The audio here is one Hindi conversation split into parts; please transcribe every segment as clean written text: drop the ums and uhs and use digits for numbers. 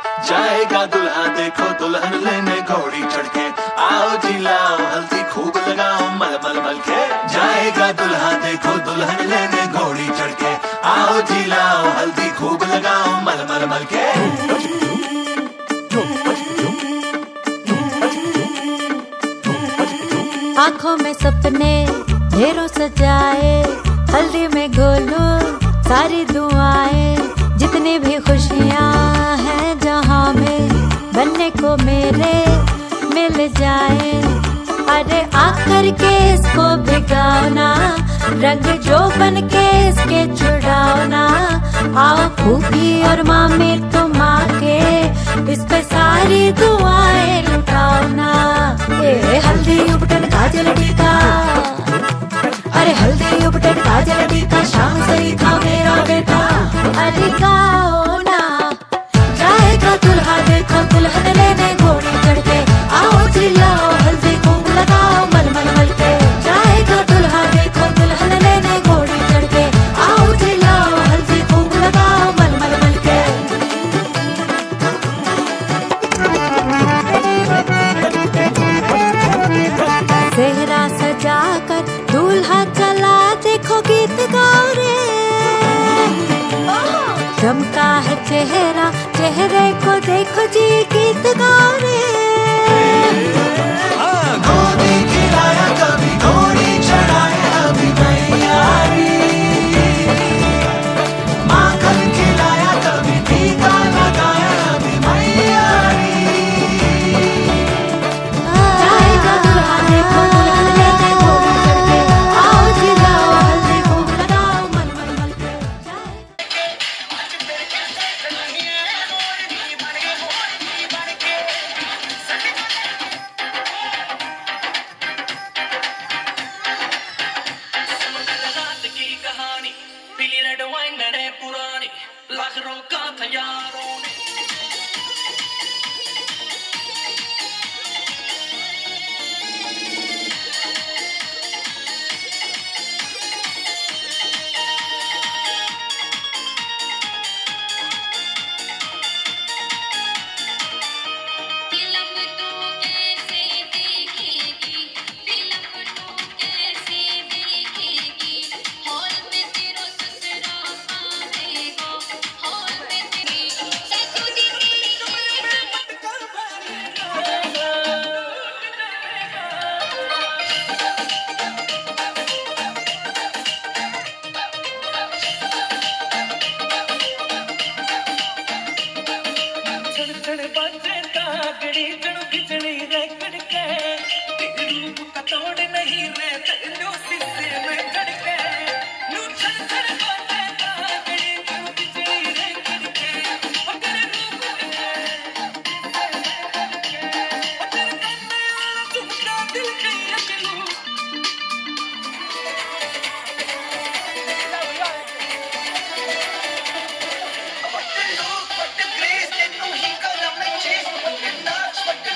जाएगा दुल्हा देखो दुल्हन लेने घोड़ी चढ़ के, आओ जी लाओ हल्दी खूब लगाओ मल मल मल के। जाएगा दुल्हा देखो दुल्हन लेने घोड़ी चढ़ के, आओ जी लाओ हल्दी खूब लगाओ मल मल मल के। आंखों में सपने ढेरों सजाए, हल्दी में घोलो सारी दुआएं, जितनी भी खुशियां हैं जहां में बनने को मेरे मिल जाए। अरे आकर के इसको भिगाओ ना, रंग जो बन के इसके छुड़ाओ ना। आओ फूफी और मामी तुम आके इस पे सारी दुआएं लुटाओ ना। ए हल्दी उपटन काजल टीका, अरे हल्दी उपटन काजल टीका, शाम से ही था मेरा बेटा। अरे गाओ ना, जाएगा दुल्हा देखो दुल्हन लेने घोड़ी चढ़ के, आओ जी लाओ हल्दी खूब लगाओ मल मल मल के। जाएगा दुल्हा देखो दुल्हन लेने घोड़ी चढ़ के, आओ जी लाओ हल्दी खूब लगाओ मल मल मल के। सेहरा सजाकर दूल्हा चला देखो गीत गाओ रे। चमका है चेहरा, चेहरे को देखो जी गीत गाओ रे। गोदी खिलाया कभी घोड़ी चढ़ाए अभी तैयारी, माखन खिलाया कभी टीका लगाया अभी मैयारी। जाएगा दुल्हा देखो दुल्हन लेने घोड़ी चढ़ के, आओ जी लाओ हल्दी खूब लगाओ मल मल मल के। पीली रेड वाइन मैंने पुरानी लाख रोका था यारों ने। What the grace that no he got up and chase, what the nuts, what the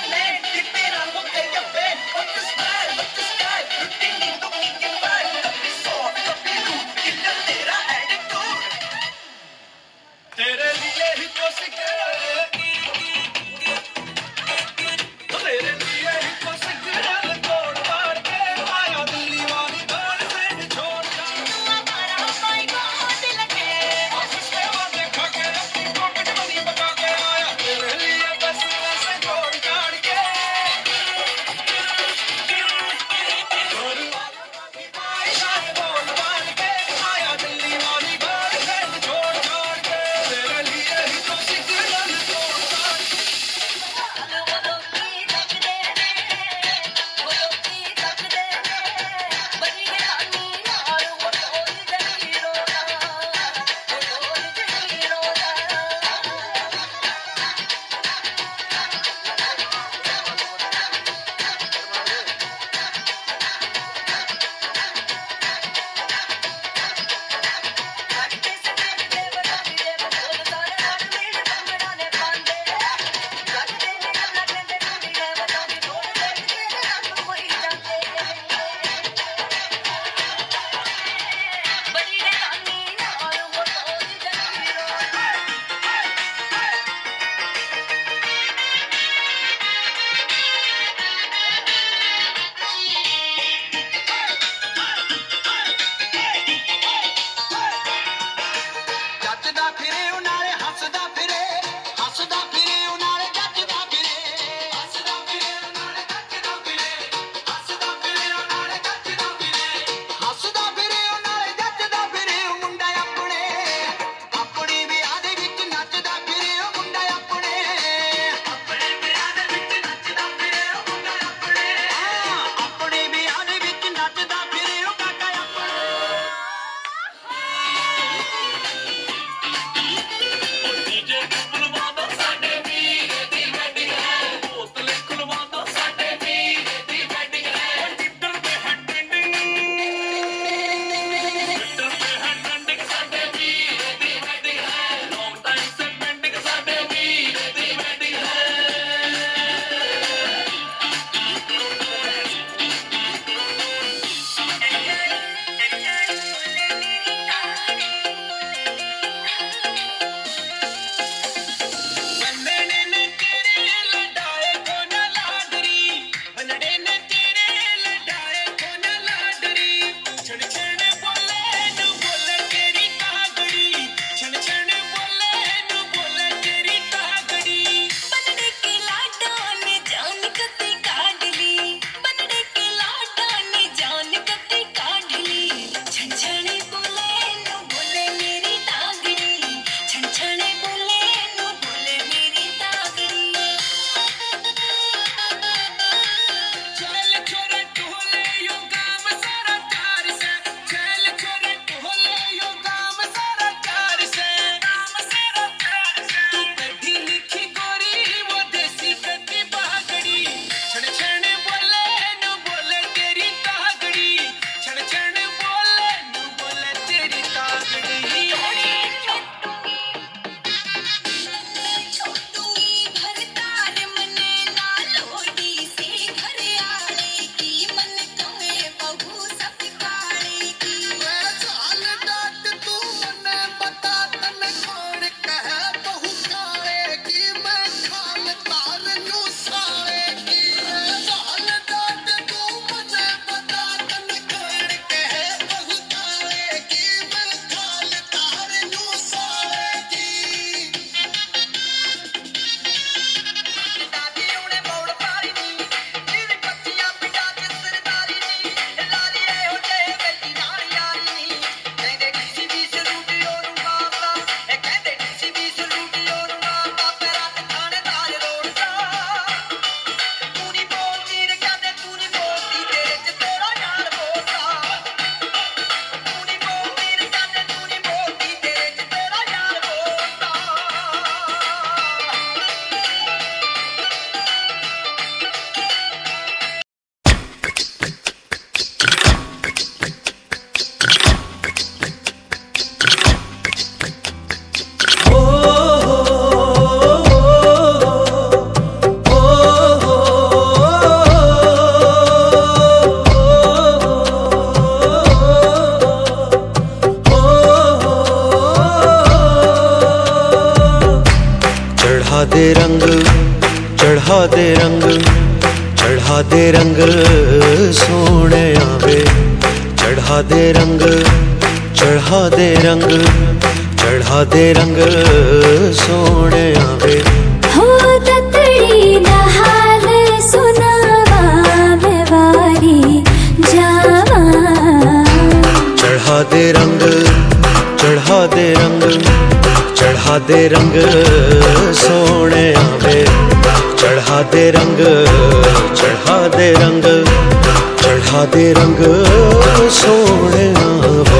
दे रंग, चढ़ा दे रंग, चढ़ा दे रंग सोने आवे, चढ़ा दे रंग, चढ़ा दे रंग, चढ़ा दे रंग सोने आवे। हो ततड़ी दा हाल सुनावा मैं वारी जावा। चढ़ा दे रंग, चढ़ा दे रंग, चढ़ा दे रंग सोने आवे, चढ़ा दे रंग, चढ़ा दे रंग, चढ़ा दे रंग सोने आवे।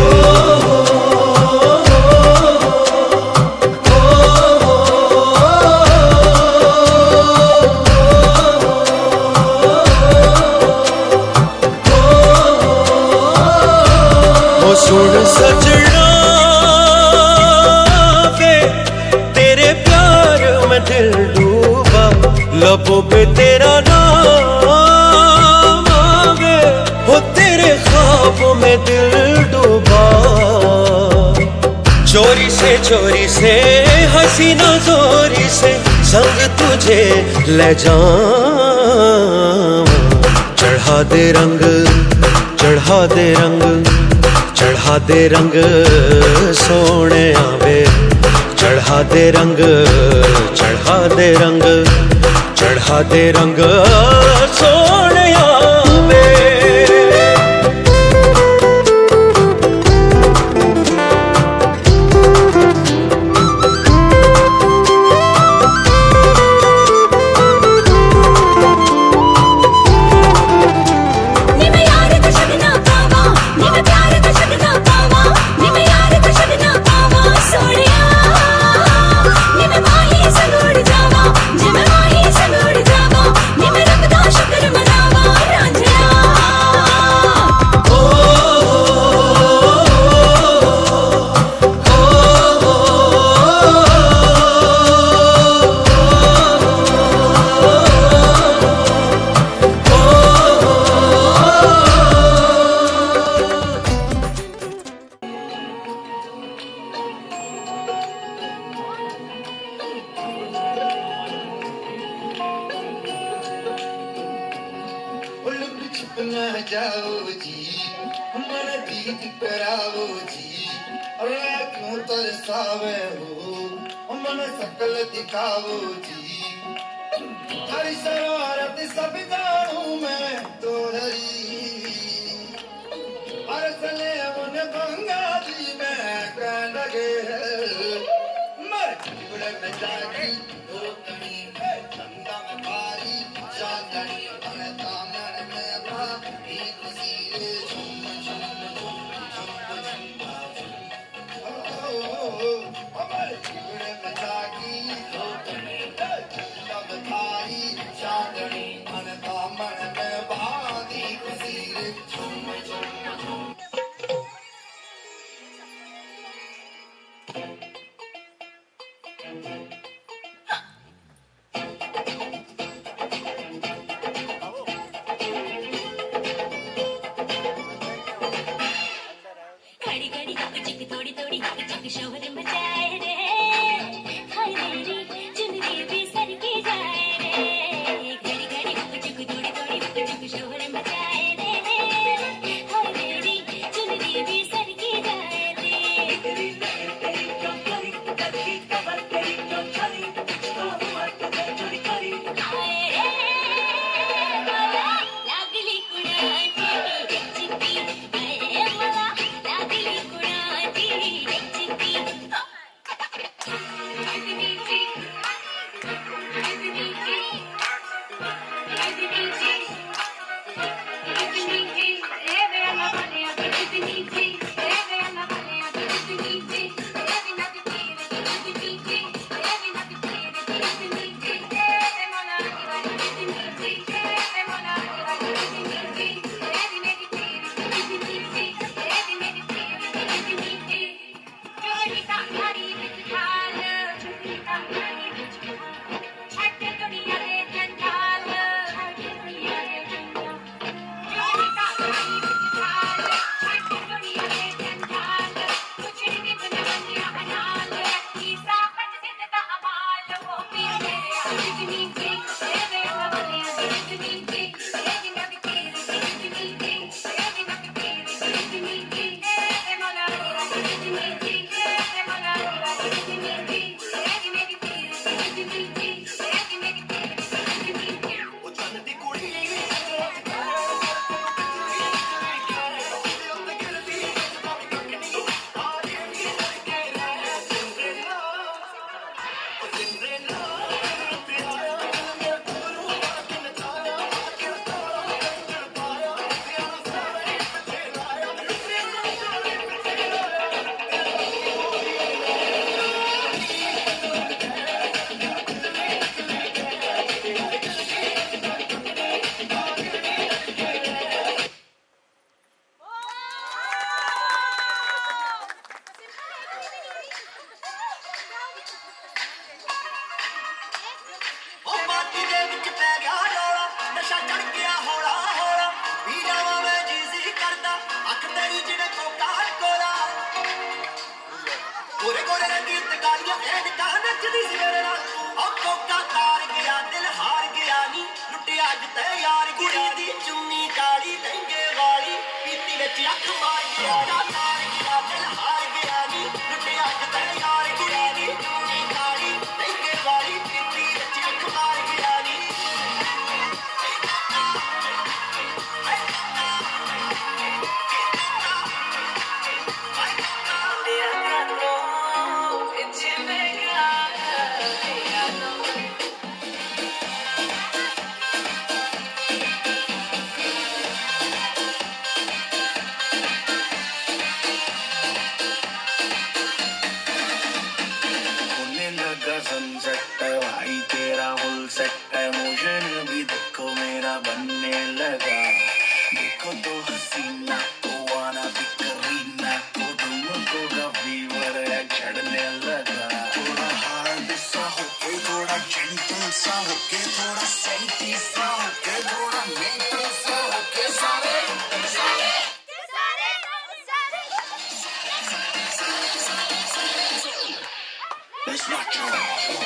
सुन सजना वे तेरे प्यार में दिल डूबा, लबों पे तेरा नाम आवे, हो तेरे ख्वाबों में दिल डूबा। चोरी से हसीना जोरी से संग तुझे ले जाऊं। चढ़ा दे रंग, चढ़ा दे रंग, चढ़ा दे रंग सोने आवे, चढ़ा दे रंग, चढ़ा दे रंग, चढ़ा दे रंग सोने आवे। जाओ जी मन दीद कराओ जी, अरे क्यों तरसावे हो मन सकल दिखाओ जी। हरी शरारत सब जानू मैं तो हरी, अरे चले उन गंगा जी में कह लगे मर बुढ़े में जागी दो कणी गंगा में भारी चांदनी मन दामन में भारी खुशी रे झूम झूम झूम झूम अमर बुढ़े में जागी दो कणी गंगा में भारी चांदनी मन दामन में भारी खुशी रे झूम झूम झूम। नचदी सी मेरे नाल ओ कोका तार गया दिल हार गया नी लुटिया अज ते यार गया दी चुन्नी काली लहंगे वाली पीती विच अख मार गया तार गया दिल हार गया नी लुटिया अज ते यार गया दी चुन्नी काली लहंगे वाली पीती विच अख मार गया नी सनसेट भाई तेरा फुल सेट है मोशन भी देखो मेरा बनने लगा देखो तो हसीना तो आना भी करीना तो तुमको का फीवर है चढ़ने लगा थोड़ा हार्ड सा होके थोड़ा जेंटल सा होके थोड़ा सेंटी सा होके थोड़ा मेंटल सा होके सारे It's not true.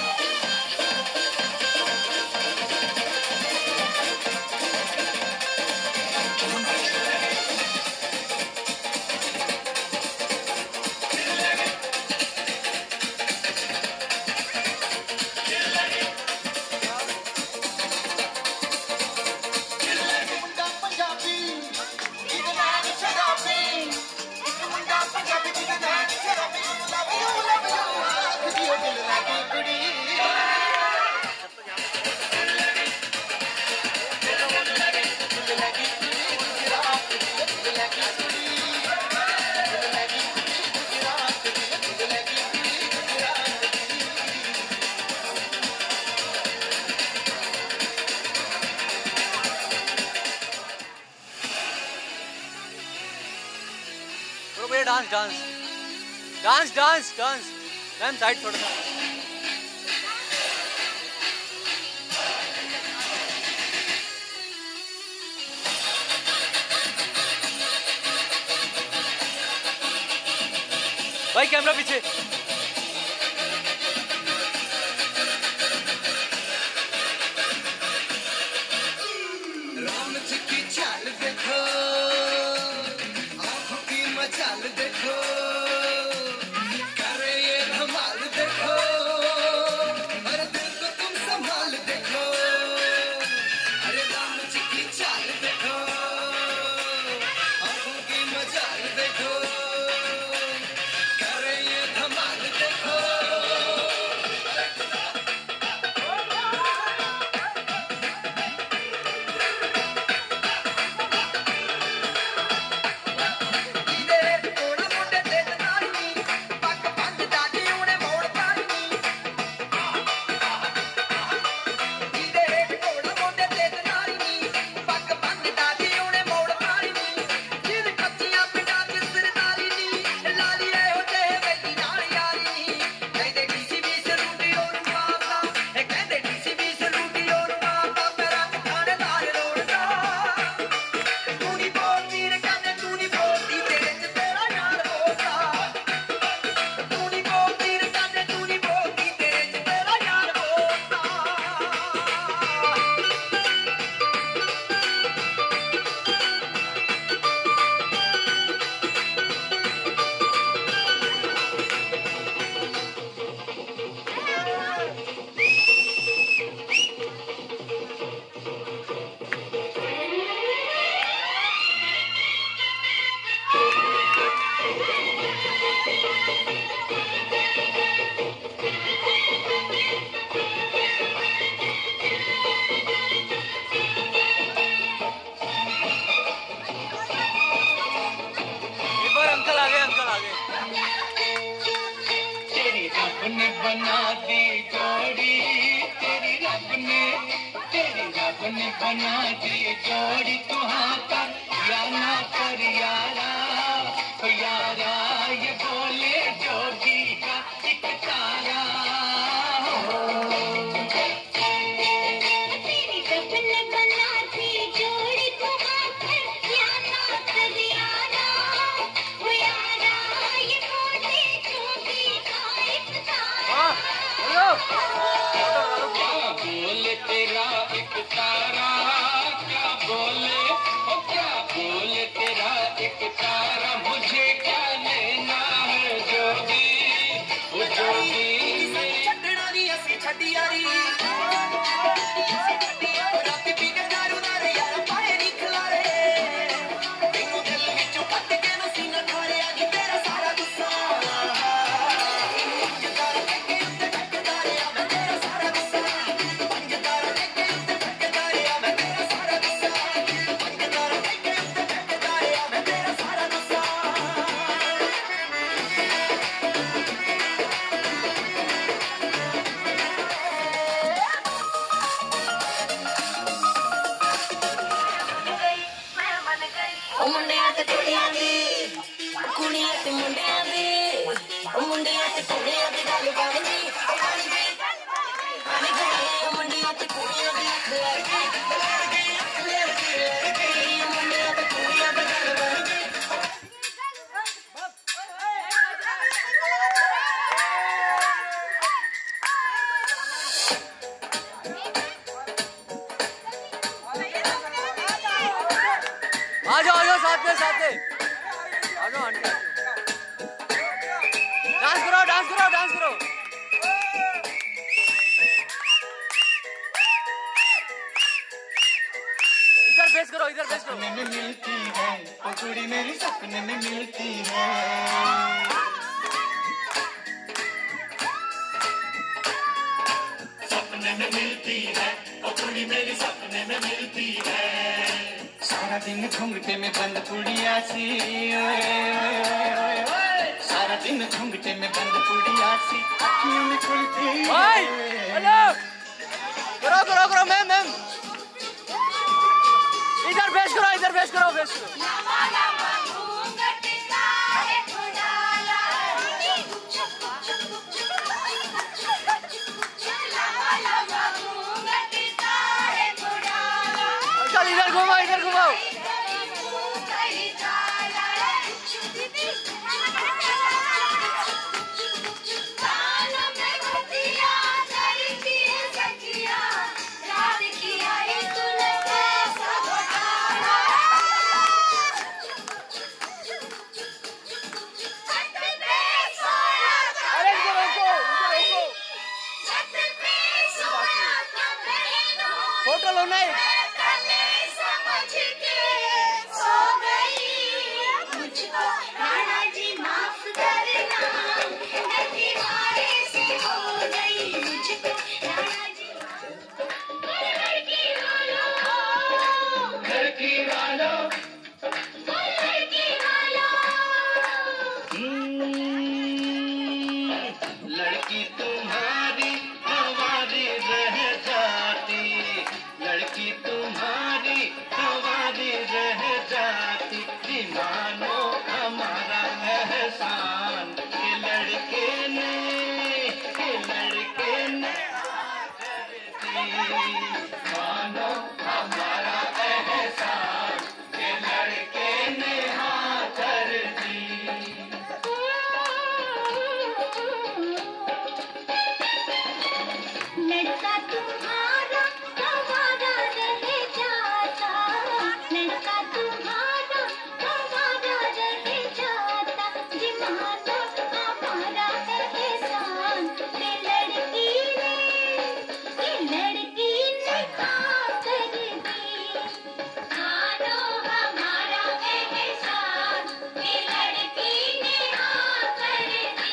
Dance dance dance dance ma'am side थोड़ा सा भाई कैमरा पीछे राम जी की चाल देखो आंखों की मचाल देखो करे ये धमाल देखो अरे दिल को तुम संभाल देखो अरे राम जी की चाल देखो आंखों की मचाल देखो करे ये धमाल देखो बना दी जोड़ी तेरी रब ने बना दी जोड़ी तुहाँ कर या ना कर यारा तो यारा ये बोले जोगी का एक तारा तेरी रब ने बना दी जोड़ी तुहाँ कर या ना कर यारा ओ यारा ये बोले जोगी का एक तारा साथ में आ जाओ आंटी डांस करो इधर फेस करो में मिलती है वो कुड़ी मेरी सपने में मिलती है सपने में मिलती है वो कुड़ी मेरी सपने में मिलती है सारा दिन घूंघटे में बंद पुड़िया सी सारा दिन घूंघटे में बंद पुड़िया सी अखियों में खुलती हेलो करो मैम इधर फेस करो इधर घुमाओ फोटो लो नहीं लड़की तुम्हारी हमारी रह जाती लड़की तुम्हारी हमारी रह जाती दीवानो हमारा एहसान के लड़के ने मानो हमारा एहसान के लड़के ने हाँ कर दी लड़का तुम्हारा हमारा रह जाता लड़का तुम्हारा हमारा रह जाता दीवाना हमारा एहसान के लड़की ने हाँ कर दी मानो हमारा एहसान के लड़की ने हाँ कर दी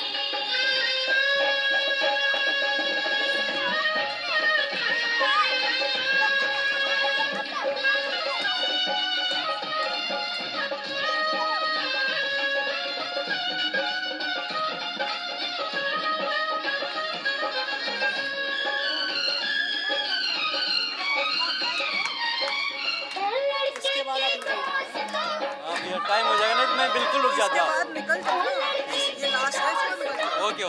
टाइम हो जाएगा नहीं तो मैं बिल्कुल रुक जाता हूँ निकल जाओ ये लास्ट है ओके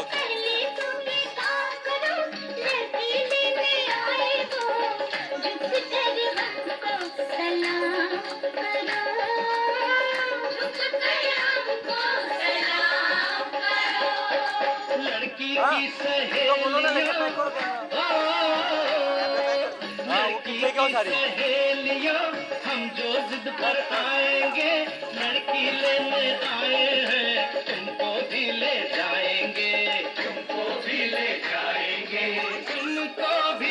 लड़की की सहेलियों हम जो जिद पर आएंगे लड़की लेने आए हैं तुमको भी ले जाएंगे तुमको भी